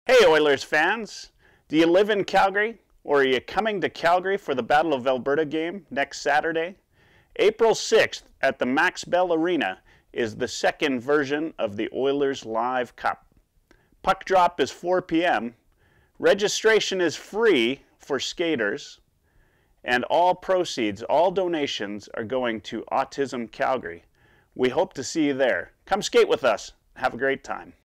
Hey Oilers fans! Do you live in Calgary, or are you coming to Calgary for the Battle of Alberta game next Saturday? April 6th at the Max Bell Arena is the second version of the Oilerslive Cup. Puck drop is 4 p.m. Registration is free for skaters, and all proceeds, all donations are going to Autism Calgary. We hope to see you there. Come skate with us. Have a great time.